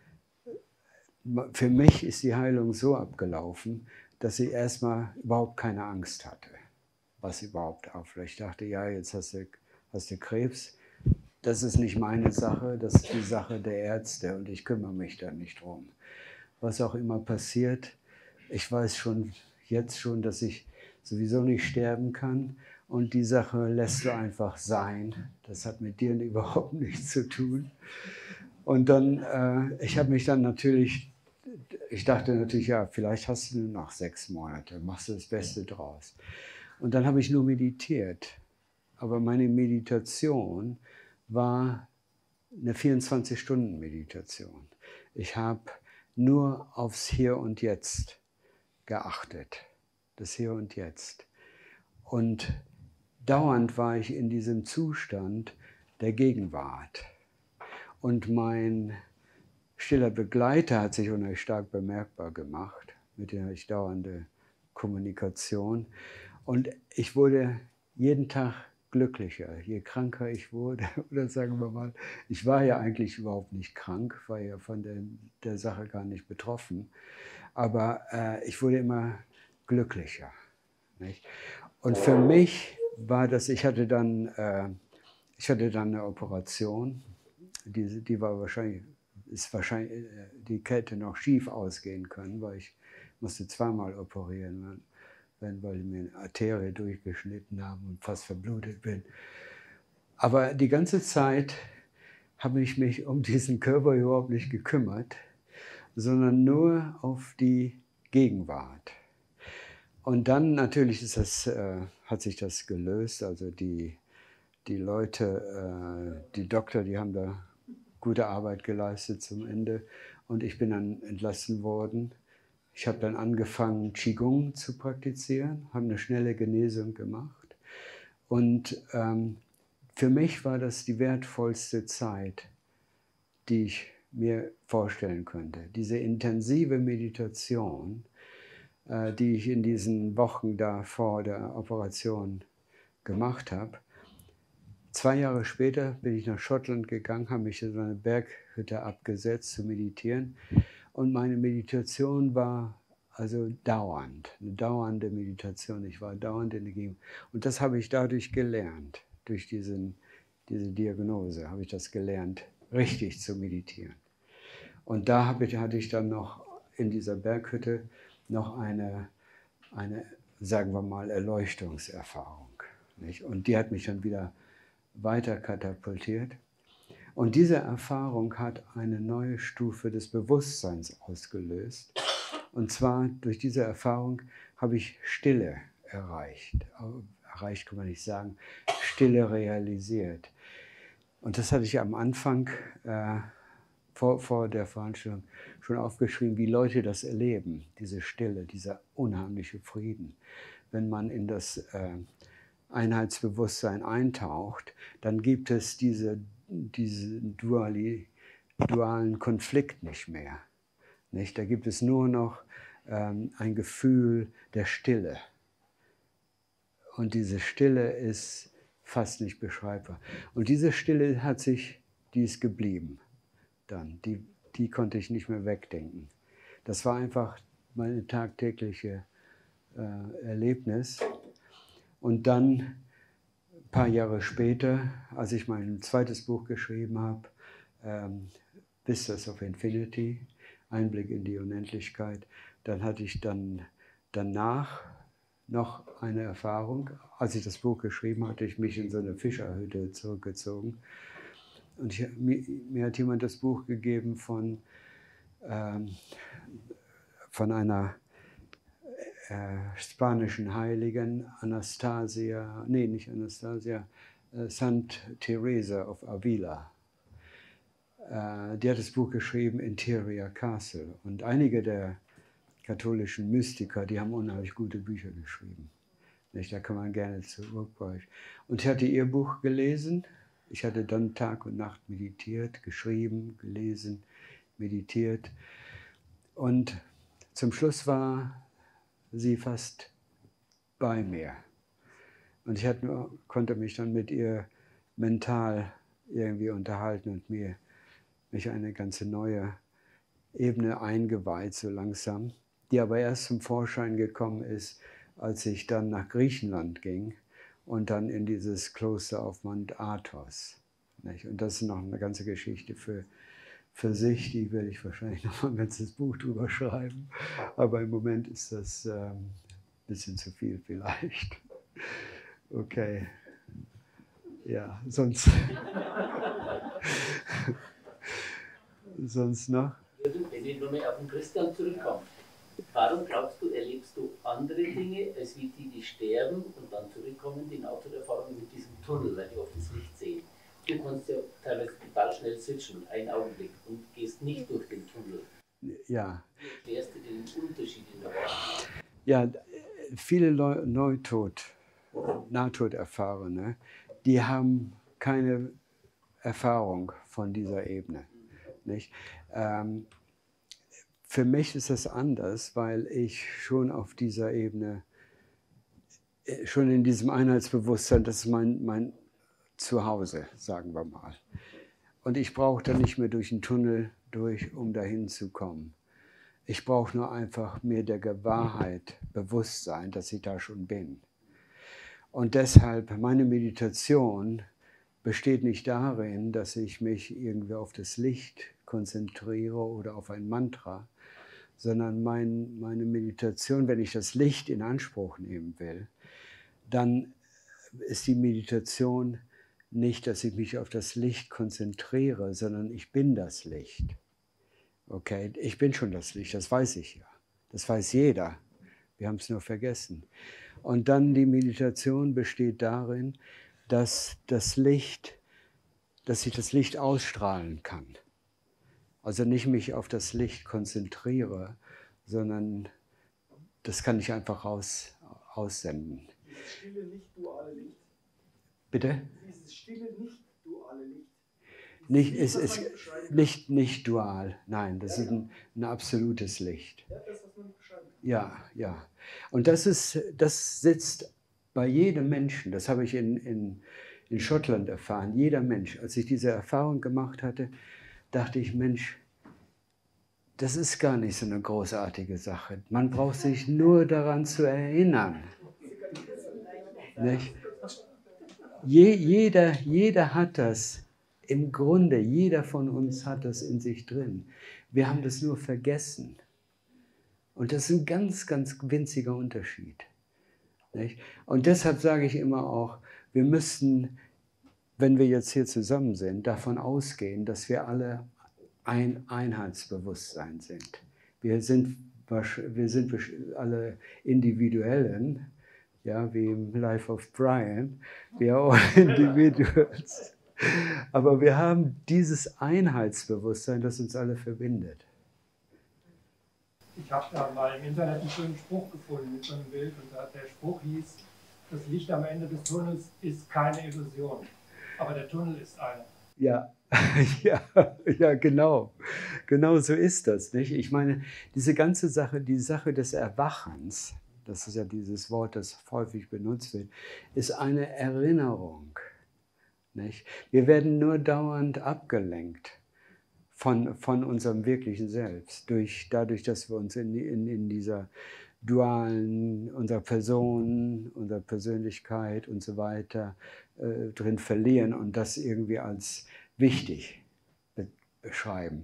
für mich ist die Heilung so abgelaufen, dass ich erstmal überhaupt keine Angst hatte, was überhaupt aufläuft. Ich dachte, ja, jetzt hast du, hast du Krebs, das ist nicht meine Sache, das ist die Sache der Ärzte und ich kümmere mich da nicht drum. Was auch immer passiert, ich weiß schon jetzt schon, dass ich sowieso nicht sterben kann. Und die Sache lässt du einfach sein. Das hat mit dir überhaupt nichts zu tun. Und dann, äh, ich habe mich dann natürlich ich dachte natürlich, ja, vielleicht hast du nur noch sechs Monate, machst du das Beste draus. Und dann habe ich nur meditiert. Aber meine Meditation war eine vierundzwanzig-Stunden-Meditation. Ich habe nur aufs Hier und Jetzt geachtet. Das Hier und Jetzt. Und dauernd war ich in diesem Zustand der Gegenwart. Und mein stiller Begleiter hat sich unheimlich stark bemerkbar gemacht. Mit dem hatte ich dauernde Kommunikation. Und ich wurde jeden Tag glücklicher, je kranker ich wurde. Oder sagen wir mal, ich war ja eigentlich überhaupt nicht krank, war ja von der, der Sache gar nicht betroffen. Aber äh, ich wurde immer glücklicher. Nicht? Und für mich war das, ich hatte dann, äh, ich hatte dann eine Operation, die, die war wahrscheinlich, ist wahrscheinlich die Kette noch schief ausgehen können, weil ich musste zweimal operieren, weil die mir eine Arterie durchgeschnitten haben und fast verblutet bin. Aber die ganze Zeit habe ich mich um diesen Körper überhaupt nicht gekümmert, sondern nur auf die Gegenwart. Und dann natürlich ist das, äh, hat sich das gelöst, also die, die Leute, äh, die Doktor, die haben da gute Arbeit geleistet zum Ende und ich bin dann entlassen worden. Ich habe dann angefangen, Qigong zu praktizieren, habe eine schnelle Genesung gemacht und ähm, für mich war das die wertvollste Zeit, die ich mir vorstellen könnte. Diese intensive Meditation, äh, die ich in diesen Wochen da vor der Operation gemacht habe. Zwei Jahre später bin ich nach Schottland gegangen, habe mich in eine Berghütte abgesetzt zu meditieren. Und meine Meditation war also dauernd, eine dauernde Meditation. Ich war dauernd in der Gegend. Und das habe ich dadurch gelernt, durch diesen, diese Diagnose habe ich das gelernt, richtig zu meditieren. Und da habe ich, hatte ich dann noch in dieser Berghütte noch eine, eine, sagen wir mal, Erleuchtungserfahrung. Nicht? Und die hat mich dann wieder weiter katapultiert. Und diese Erfahrung hat eine neue Stufe des Bewusstseins ausgelöst. Und zwar durch diese Erfahrung habe ich Stille erreicht. Erreicht kann man nicht sagen, Stille realisiert. Und das hatte ich am Anfang äh, vor, vor der Veranstaltung schon aufgeschrieben, wie Leute das erleben, diese Stille, dieser unheimliche Frieden. Wenn man in das äh, Einheitsbewusstsein eintaucht, dann gibt es diese, diesen duali, dualen Konflikt nicht mehr. Nicht? Da gibt es nur noch ähm, ein Gefühl der Stille. Und diese Stille ist fast nicht beschreibbar. Und diese Stille hat sich, die ist geblieben dann. Die, die konnte ich nicht mehr wegdenken. Das war einfach meine tagtägliche äh, Erlebnis. Und dann, ein paar Jahre später, als ich mein zweites Buch geschrieben habe, ähm, Vistas of Infinity, Einblick in die Unendlichkeit, dann hatte ich dann danach noch eine Erfahrung. Als ich das Buch geschrieben hatte, ich mich in so eine Fischerhütte zurückgezogen. Und ich, mir, mir hat jemand das Buch gegeben von, ähm, von einer äh, spanischen Heiligen, Anastasia, nee, nicht Anastasia, äh, Santa Teresa of Avila. Äh, die hat das Buch geschrieben, Interior Castle. Und einige der katholischen Mystiker, die haben unheimlich gute Bücher geschrieben. Nicht? Da kann man gerne zurückbrechen. Und ich hatte ihr Buch gelesen. Ich hatte dann Tag und Nacht meditiert, geschrieben, gelesen, meditiert. Und zum Schluss war sie fast bei mir. Und ich hatte, konnte mich dann mit ihr mental irgendwie unterhalten und mir, mich eine ganze neue Ebene eingeweiht, so langsam, die aber erst zum Vorschein gekommen ist, als ich dann nach Griechenland ging und dann in dieses Kloster auf Mount Athos. Nicht? Und das ist noch eine ganze Geschichte für, für sich, die werde ich wahrscheinlich noch ein ganzes Buch drüber schreiben. Aber im Moment ist das ähm, ein bisschen zu viel vielleicht. Okay. Ja, sonst, sonst noch? Wenn will nur mehr auf den Christian zurückkommen. Warum glaubst du, erlebst du andere Dinge, als wie die, die sterben und dann zurückkommen, die Nahtoderfahrung mit diesem Tunnel, weil die oft das Licht sehen? Du kannst ja teilweise total schnell switchen, einen Augenblick, und gehst nicht durch den Tunnel. Ja. Wie erklärst du den Unterschied in der Wahrheit? Ja, viele Leu Neutod, Nahtoderfahrene, die haben keine Erfahrung von dieser Ebene. Nicht? Ähm, für mich ist das anders, weil ich schon auf dieser Ebene, schon in diesem Einheitsbewusstsein, das ist mein, mein Zuhause, sagen wir mal. Und ich brauche da nicht mehr durch einen Tunnel durch, um dahin zu kommen. Ich brauche nur einfach mir der Gewahrheit bewusst sein, dass ich da schon bin. Und deshalb, meine Meditation besteht nicht darin, dass ich mich irgendwie auf das Licht konzentriere oder auf ein Mantra, sondern mein, meine Meditation, wenn ich das Licht in Anspruch nehmen will, dann ist die Meditation nicht, dass ich mich auf das Licht konzentriere, sondern ich bin das Licht. Okay, ich bin schon das Licht, das weiß ich ja. Das weiß jeder. Wir haben es nur vergessen. Und dann die Meditation besteht darin, dass das Licht, dass ich das Licht ausstrahlen kann. Also nicht mich auf das Licht konzentriere, sondern das kann ich einfach aus, aussenden. Dieses stille, nicht duale Licht. Bitte? Dieses stille, nicht duale Licht. Nicht, es ist nicht, nicht dual, nein, das ja, ist ein, ein absolutes Licht. Ja, das, was man nicht beschreiben kann. Ja, ja. Und das, ist, das sitzt bei jedem Menschen, das habe ich in, in, in Schottland erfahren, jeder Mensch. Als ich diese Erfahrung gemacht hatte, dachte ich, Mensch, das ist gar nicht so eine großartige Sache. Man braucht sich nur daran zu erinnern. Nicht? Je, jeder, jeder hat das. Im Grunde, jeder von uns hat das in sich drin. Wir haben das nur vergessen. Und das ist ein ganz, ganz winziger Unterschied. Nicht? Und deshalb sage ich immer auch, wir müssten, wenn wir jetzt hier zusammen sind, davon ausgehen, dass wir alle ein Einheitsbewusstsein sind. Wir sind, wir sind alle Individuellen, ja, wie im Life of Brian, wir are all individuals. Aber wir haben dieses Einheitsbewusstsein, das uns alle verbindet. Ich habe da mal im Internet einen schönen Spruch gefunden mit so einem Bild, und der Spruch hieß, das Licht am Ende des Tunnels ist keine Illusion, aber der Tunnel ist eine. Ja, ja, ja, genau. Genau so ist das, nicht? Ich meine, diese ganze Sache, die Sache des Erwachens, das ist ja dieses Wort, das häufig benutzt wird, ist eine Erinnerung. Nicht? Wir werden nur dauernd abgelenkt von, von unserem wirklichen Selbst, durch, dadurch, dass wir uns in, in, in dieser dualen, unserer Person, unserer Persönlichkeit und so weiter äh, drin verlieren und das irgendwie als wichtig be beschreiben.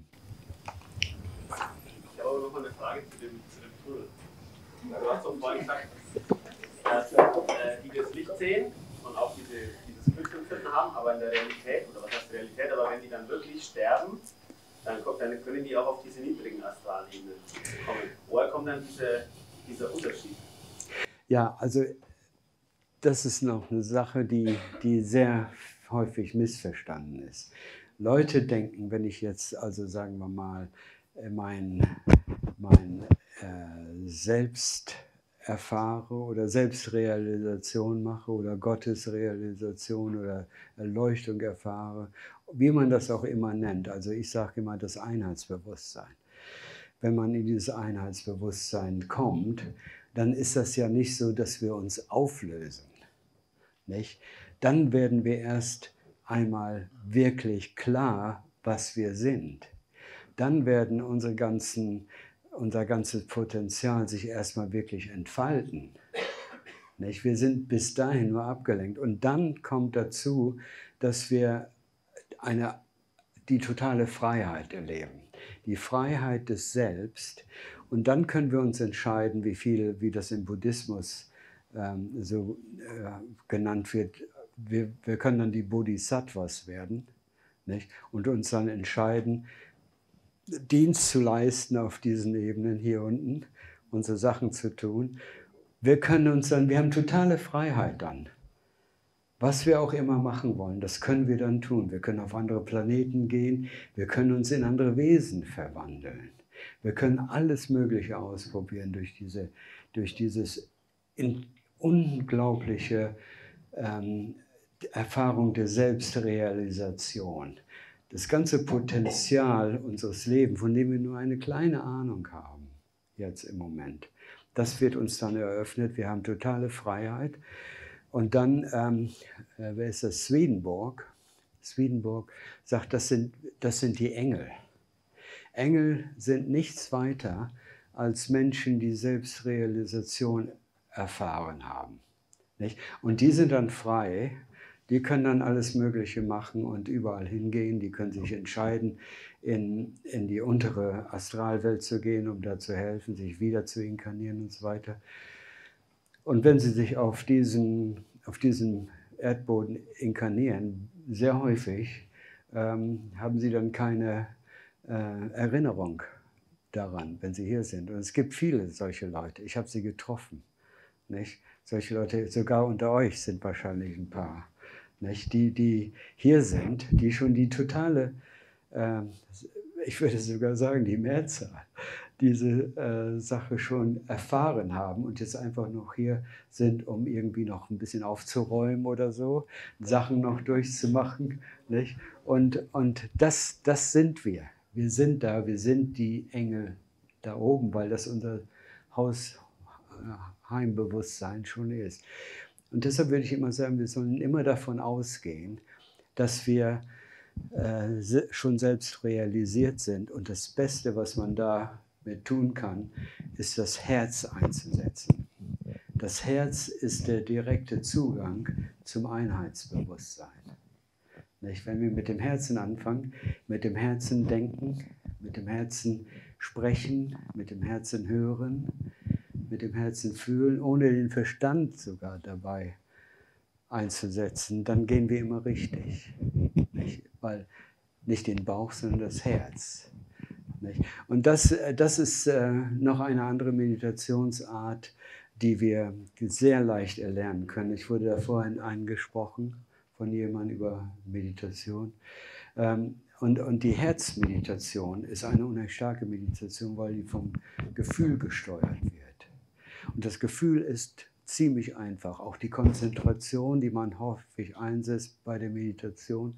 Ich habe aber noch mal eine Frage zu dem, zu dem Tunnel. Du hast doch vorhin gesagt, dass äh, die das Licht sehen und auch diese Glücksempfinden haben, aber in der Realität, oder was heißt Realität, aber wenn die dann wirklich sterben, dann, kommt, dann können die auch auf diese niedrigen astralen Ebenen kommen. Woher kommt dann diese, dieser Unterschied? Ja, also das ist noch eine Sache, die, die sehr häufig missverstanden ist. Leute denken, wenn ich jetzt, also sagen wir mal, mein, mein äh, Selbst erfahre oder Selbstrealisation mache oder Gottesrealisation oder Erleuchtung erfahre, wie man das auch immer nennt. Also ich sage immer das Einheitsbewusstsein. Wenn man in dieses Einheitsbewusstsein kommt, dann ist das ja nicht so, dass wir uns auflösen. Nicht? Dann werden wir erst einmal wirklich klar, was wir sind. Dann werden unsere ganzen unser ganzes Potenzial sich erstmal wirklich entfalten. Nicht? Wir sind bis dahin nur abgelenkt. Und dann kommt dazu, dass wir eine, die totale Freiheit erleben. Die Freiheit des Selbst. Und dann können wir uns entscheiden, wie viel, wie das im Buddhismus ähm, so äh, genannt wird. Wir, wir können dann die Bodhisattvas werden, nicht? Und uns dann entscheiden, Dienst zu leisten auf diesen Ebenen hier unten, unsere Sachen zu tun. Wir können uns dann, wir haben totale Freiheit dann. Was wir auch immer machen wollen, das können wir dann tun. Wir können auf andere Planeten gehen, wir können uns in andere Wesen verwandeln. Wir können alles Mögliche ausprobieren durch, diese, durch dieses in, unglaubliche ähm, Erfahrung der Selbstrealisation. Das ganze Potenzial unseres Lebens, von dem wir nur eine kleine Ahnung haben, jetzt im Moment, das wird uns dann eröffnet. Wir haben totale Freiheit. Und dann, ähm, äh, wer ist das? Swedenborg. Swedenborg sagt, das sind, das sind die Engel. Engel sind nichts weiter als Menschen, die Selbstrealisation erfahren haben. Nicht? Und die sind dann frei, die können dann alles Mögliche machen und überall hingehen. Die können sich entscheiden, in, in die untere Astralwelt zu gehen, um da zu helfen, sich wieder zu inkarnieren und so weiter. Und wenn sie sich auf diesen, auf diesem Erdboden inkarnieren, sehr häufig, ähm, haben sie dann keine äh, Erinnerung daran, wenn sie hier sind. Und es gibt viele solche Leute. Ich habe sie getroffen. Nicht? Solche Leute, sogar unter euch sind wahrscheinlich ein paar, nicht? Die, die hier sind, die schon die totale, äh, ich würde sogar sagen, die Mehrzahl, diese äh, Sache schon erfahren haben und jetzt einfach noch hier sind, um irgendwie noch ein bisschen aufzuräumen oder so, Sachen noch durchzumachen. Nicht? Und, und das, das sind wir. Wir sind da, wir sind die Engel da oben, weil das unser Haus, Heimbewusstsein schon ist. Und deshalb würde ich immer sagen, wir sollen immer davon ausgehen, dass wir äh, schon selbst realisiert sind. Und das Beste, was man da mit tun kann, ist das Herz einzusetzen. Das Herz ist der direkte Zugang zum Einheitsbewusstsein. Nicht? Wenn wir mit dem Herzen anfangen, mit dem Herzen denken, mit dem Herzen sprechen, mit dem Herzen hören, mit dem Herzen fühlen, ohne den Verstand sogar dabei einzusetzen, dann gehen wir immer richtig. Nicht? Weil nicht den Bauch, sondern das Herz. Nicht? Und das, das ist äh, noch eine andere Meditationsart, die wir sehr leicht erlernen können. Ich wurde da vorhin angesprochen von jemandem über Meditation. Ähm, und, und die Herzmeditation ist eine unheimlich starke Meditation, weil die vom Gefühl gesteuert wird. Und das Gefühl ist ziemlich einfach. Auch die Konzentration, die man häufig einsetzt bei der Meditation,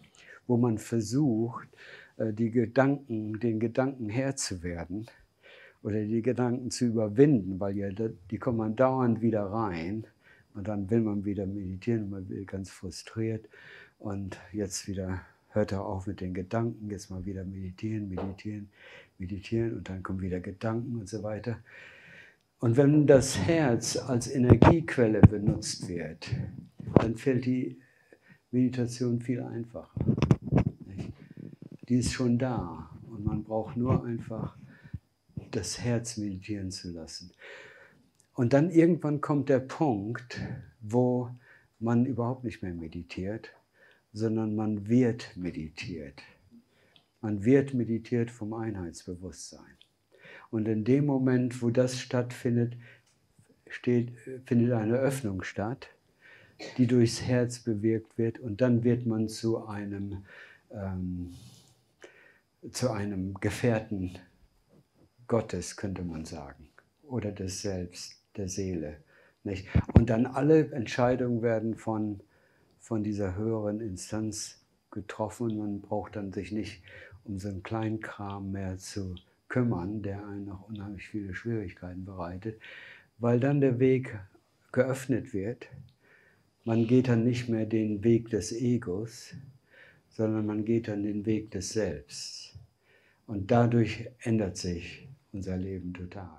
wo man versucht, die Gedanken, den Gedanken Herr zu werden oder die Gedanken zu überwinden, weil ja, die kommen dauernd wieder rein und dann will man wieder meditieren und man will ganz frustriert und jetzt wieder hört er auf mit den Gedanken, jetzt mal wieder meditieren, meditieren, meditieren und dann kommen wieder Gedanken und so weiter. Und wenn das Herz als Energiequelle benutzt wird, dann fällt die Meditation viel einfacher. Die ist schon da und man braucht nur einfach das Herz meditieren zu lassen. Und dann irgendwann kommt der Punkt, wo man überhaupt nicht mehr meditiert, sondern man wird meditiert. Man wird meditiert vom Einheitsbewusstsein. Und in dem Moment, wo das stattfindet, steht, findet eine Öffnung statt, die durchs Herz bewirkt wird. Und dann wird man zu einem, ähm, zu einem Gefährten Gottes, könnte man sagen. Oder des Selbst, der Seele. Nicht? Und dann alle Entscheidungen werden von, von dieser höheren Instanz getroffen. Man braucht dann sich nicht um so einen Kleinkram mehr zu kümmern, der einen noch unheimlich viele Schwierigkeiten bereitet, weil dann der Weg geöffnet wird. Man geht dann nicht mehr den Weg des Egos, sondern man geht dann den Weg des Selbst. Und dadurch ändert sich unser Leben total.